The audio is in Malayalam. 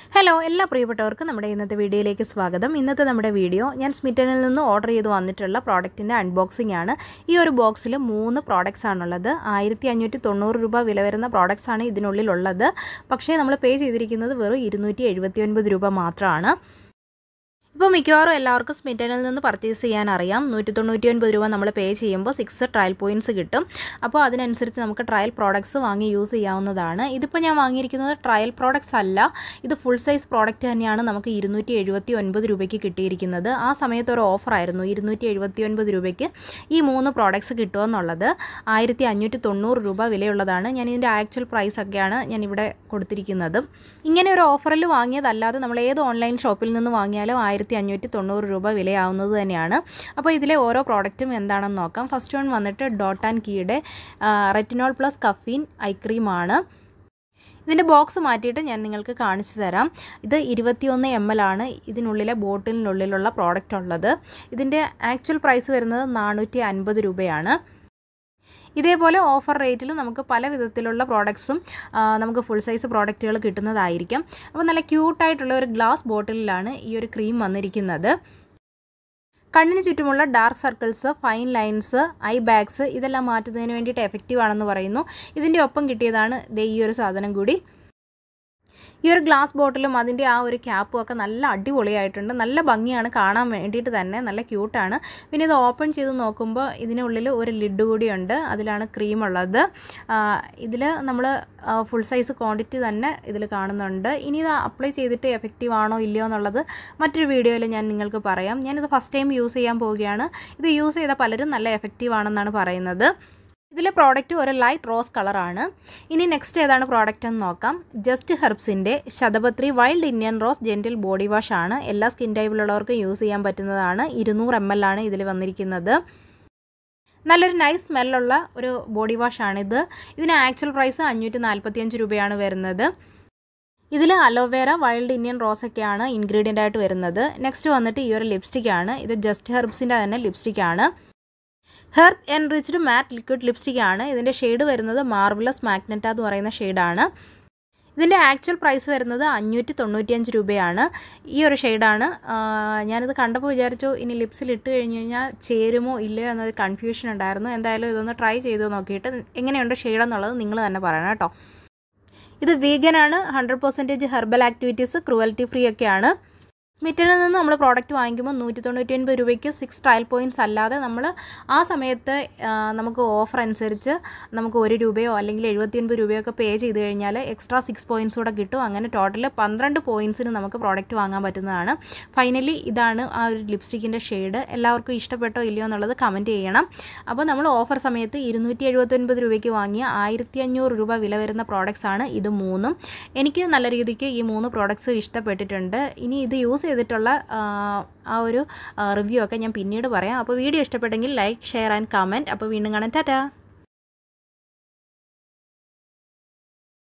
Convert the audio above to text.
ഹലോ എല്ലാ പ്രിയപ്പെട്ടവർക്കും നമ്മുടെ ഇന്നത്തെ വീഡിയോയിലേക്ക് സ്വാഗതം. ഇന്നത്തെ നമ്മുടെ വീഡിയോ ഞാൻ സ്മിറ്റനിൽ നിന്ന് ഓർഡർ ചെയ്ത് വന്നിട്ടുള്ള പ്രോഡക്റ്റിൻ്റെ അൺബോക്സിംഗ് ആണ്. ഈ ഒരു ബോക്സിൽ 3 പ്രോഡക്റ്റ്സ് ആണുള്ളത്. 1590 രൂപ വില വരുന്ന പ്രോഡക്റ്റ്സ് ആണ് ഇതിനുള്ളിലുള്ളത്. പക്ഷേ നമ്മൾ പേ ചെയ്തിരിക്കുന്നത് വെറും 279 രൂപ മാത്രമാണ്. ഇപ്പോൾ മിക്കവാറും എല്ലാവർക്കും സ്മിറ്റനിൽ നിന്ന് പർച്ചേസ് ചെയ്യാൻ അറിയാം. 199 രൂപ നമ്മൾ പേ ചെയ്യുമ്പോൾ 6 ട്രയൽ പോയിൻറ്റ്സ് കിട്ടും. അപ്പോൾ അതിനനുസരിച്ച് നമുക്ക് ട്രയൽ പ്രോഡക്ട്സ് വാങ്ങി യൂസ് ചെയ്യാവുന്നതാണ്. ഇതിപ്പോൾ ഞാൻ വാങ്ങിയിരിക്കുന്നത് ട്രയൽ പ്രോഡക്ട്സ് അല്ല, ഇത് ഫുൾ സൈസ് പ്രോഡക്റ്റ് തന്നെയാണ് നമുക്ക് 279 രൂപയ്ക്ക് കിട്ടിയിരിക്കുന്നത്. ആ സമയത്ത് ഒരു ഓഫറായിരുന്നു, 279 രൂപയ്ക്ക് ഈ 3 പ്രോഡക്ട്സ് കിട്ടുമെന്നുള്ളത്. 1590 രൂപ വിലയുള്ളതാണ്. ഞാൻ ഇതിൻ്റെ ആക്ച്വൽ പ്രൈസ് ഒക്കെയാണ് ഞാൻ ഇവിടെ കൊടുത്തിരിക്കുന്നത്. ഇങ്ങനെ ഒരു ഓഫറിൽ വാങ്ങിയതല്ലാതെ നമ്മൾ ഏത് ഓൺലൈൻ ഷോപ്പിൽ നിന്ന് വാങ്ങിയാലും 1590 രൂപ വിലയാവുന്നത് തന്നെയാണ്. അപ്പോൾ ഇതിലെ ഓരോ പ്രോഡക്റ്റും എന്താണെന്ന് നോക്കാം. ഫസ്റ്റ് വൺ വന്നിട്ട് ഡോട്ട് ആൻഡ് കീയുടെ റെറ്റിനോൾ പ്ലസ് കഫീൻ ഐ ക്രീമാണ്. ഇതിൻ്റെ ബോക്സ് മാറ്റിയിട്ട് ഞാൻ നിങ്ങൾക്ക് കാണിച്ചു തരാം. ഇത് 21 ml ആണ് ഇതിനുള്ളിലെ ബോട്ടിലിനുള്ളിലുള്ള പ്രോഡക്റ്റ് ഉള്ളത്. ഇതിൻ്റെ ആക്ച്വൽ പ്രൈസ് വരുന്നത് 450 രൂപയാണ്. ഇതേപോലെ ഓഫർ റേറ്റിൽ നമുക്ക് പല വിധത്തിലുള്ള പ്രോഡക്ട്സും നമുക്ക് ഫുൾ സൈസ് പ്രോഡക്റ്റുകൾ കിട്ടുന്നതായിരിക്കും. അപ്പോൾ നല്ല ക്യൂട്ടായിട്ടുള്ള ഒരു ഗ്ലാസ് ബോട്ടിലിലാണ് ഈ ഒരു ക്രീം വന്നിരിക്കുന്നത്. കണ്ണിന് ചുറ്റുമുള്ള dark circles, fine lines, eye bags ഇതെല്ലാം മാറ്റുന്നതിന് വേണ്ടിയിട്ട് എഫക്റ്റീവ് ആണെന്ന് പറയുന്നു. ഇതിൻ്റെ ഒപ്പം കിട്ടിയതാണ് ഈ ഒരു സാധനം കൂടി. ഈ ഒരു ഗ്ലാസ് ബോട്ടിലും അതിൻ്റെ ആ ഒരു ക്യാപ്പും ഒക്കെ നല്ല അടിപൊളിയായിട്ടുണ്ട്. നല്ല ഭംഗിയാണ് കാണാൻ വേണ്ടിയിട്ട് തന്നെ, നല്ല ക്യൂട്ടാണ്. പിന്നെ ഇത് ഓപ്പൺ ചെയ്ത് നോക്കുമ്പോൾ ഇതിനുള്ളിൽ ഒരു ലിഡ് കൂടിയുണ്ട്, അതിലാണ് ക്രീം ഉള്ളത്. ഇതിൽ നമ്മൾ ഫുൾ സൈസ് ക്വാണ്ടിറ്റി തന്നെ ഇതിൽ കാണുന്നുണ്ട്. ഇനി ഇത് അപ്ലൈ ചെയ്തിട്ട് എഫക്റ്റീവ് ആണോ ഇല്ലയോ എന്നുള്ളത് മറ്റൊരു വീഡിയോയിൽ ഞാൻ നിങ്ങൾക്ക് പറയാം. ഞാനിത് ഫസ്റ്റ് ടൈം യൂസ് ചെയ്യാൻ പോവുകയാണ്. ഇത് യൂസ് ചെയ്ത പലരും നല്ല എഫക്റ്റീവ് ആണെന്നാണ് പറയുന്നത്. ഇതിലെ പ്രോഡക്റ്റ് ഒരു ലൈറ്റ് റോസ് കളറാണ്. ഇനി നെക്സ്റ്റ് ഏതാണ് പ്രോഡക്റ്റ് എന്ന് നോക്കാം. ജസ്റ്റ് ഹെർബ്സിൻ്റെ Shatapatri wild Indian rose gentle body wash ആണ്. എല്ലാ സ്കിൻ ടൈപ്പിലുള്ളവർക്ക് യൂസ് ചെയ്യാൻ പറ്റുന്നതാണ്. 200 ml ആണ് ഇതിൽ വന്നിരിക്കുന്നത്. നല്ലൊരു നൈസ് സ്മെല്ലുള്ള ഒരു ബോഡി വാഷാണിത്. ഇതിന് ആക്ച്വൽ പ്രൈസ് 545 രൂപയാണ് വരുന്നത്. ഇതിൽ അലോവേര, വൈൽഡ് ഇന്ത്യൻ റോസൊക്കെയാണ് ഇൻഗ്രീഡിയൻ്റ് ആയിട്ട് വരുന്നത്. നെക്സ്റ്റ് വന്നിട്ട് ഈ ഒരു ലിപ്സ്റ്റിക്കാണ്. ഇത് ജസ്റ്റ് ഹെർബ്സിൻ്റെ തന്നെ ലിപ്സ്റ്റിക്കാണ്. Herb enriched matte liquid lipstick ആണ്. ഇതിൻ്റെ ഷെയ്ഡ് വരുന്നത് മാർവലസ് മാഗ്നറ്റ എന്ന് പറയുന്ന ഷെയ്ഡാണ്. ഇതിൻ്റെ ആക്ച്വൽ പ്രൈസ് വരുന്നത് 595 രൂപയാണ്. ഈ ഒരു ഷെയ്ഡാണ്. ഞാനിത് കണ്ടപ്പോൾ വിചാരിച്ചു ഇനി ലിപ്സിൽ ഇട്ട് കഴിഞ്ഞ് കഴിഞ്ഞാൽ ചേരുമോ ഇല്ലയോ എന്നൊരു കൺഫ്യൂഷൻ ഉണ്ടായിരുന്നു. എന്തായാലും ഇതൊന്ന് ട്രൈ ചെയ്ത് നോക്കിയിട്ട് എങ്ങനെയുണ്ട് ഷെയ്ഡ് എന്നുള്ളത് നിങ്ങൾ തന്നെ പറയണം കേട്ടോ. ഇത് വീഗനാണ്, 100% ഹെർബൽ ആക്ടിവിറ്റീസ്, ക്രുവൽറ്റി ഫ്രീ ഒക്കെയാണ്. സ്മിറ്റനിൽ നിന്ന് നമ്മൾ പ്രോഡക്റ്റ് വാങ്ങിക്കുമ്പോൾ 199 രൂപയ്ക്ക് 6 ട്രയൽ പോയിൻറ്റ്സ് അല്ലാതെ നമ്മൾ ആ സമയത്ത് നമുക്ക് ഓഫർ അനുസരിച്ച് നമുക്ക് 1 രൂപയോ അല്ലെങ്കിൽ 79 രൂപയോ ഒക്കെ പേ ചെയ്ത് കഴിഞ്ഞാൽ എക്സ്ട്രാ 6 പോയിൻറ്റ്സ് കൂടെ കിട്ടും. അങ്ങനെ ടോട്ടൽ 12 പോയിൻറ്റ്സിന് നമുക്ക് പ്രോഡക്റ്റ് വാങ്ങാൻ പറ്റുന്നതാണ്. ഫൈനലി ഇതാണ് ആ ഒരു ലിപ്സ്റ്റിക്കിൻ്റെ ഷെയ്ഡ്. എല്ലാവർക്കും ഇഷ്ടപ്പെട്ടോ ഇല്ലയോ എന്നുള്ളത് കമൻറ്റ് ചെയ്യണം. അപ്പോൾ നമ്മൾ ഓഫർ സമയത്ത് 279 രൂപയ്ക്ക് വാങ്ങിയ 1500 രൂപ വില വരുന്ന പ്രോഡക്റ്റ്സ് ആണ് ഇത് 3. എനിക്ക് നല്ല രീതിക്ക് ഈ 3 പ്രോഡക്റ്റ്സ് ഇഷ്ടപ്പെട്ടിട്ടുണ്ട്. ഇനി ഇത് യൂസ് ചെയ്തിട്ടുള്ള ആ ഒരു റിവ്യൂ ഒക്കെ ഞാൻ പിന്നീട് പറയാം. അപ്പോൾ വീഡിയോ ഇഷ്ടപ്പെട്ടെങ്കിൽ ലൈക്ക്, ഷെയർ ആൻഡ് കമൻറ്റ്. അപ്പോൾ വീണ്ടും കാണാം. ടാറ്റാ.